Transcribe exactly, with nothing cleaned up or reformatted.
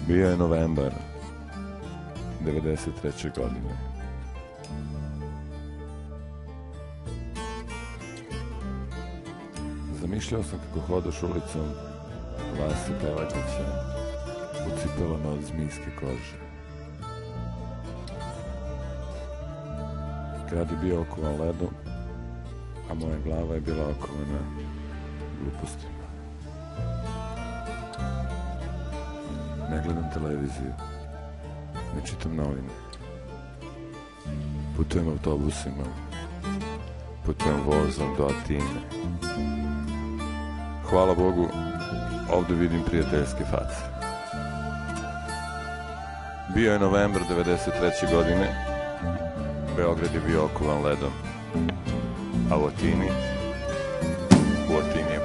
Bio je novembar devedeset treće godine. Zamišljao sam kako hodaš ulicom Vase Pelagića u cipelama od zmijske kože. Grad je bio okovan ledom, a moja glava je bila okovana glupostima. Ne gledam televiziju, ne čitam novine. Putujem autobusima, putujem vozom do Atine. Hvala Bogu, ovde vidim prijateljske face. Bio je novembar devedeset treće godine, Beograd je bio okovan ledom, a u Atini, u Atini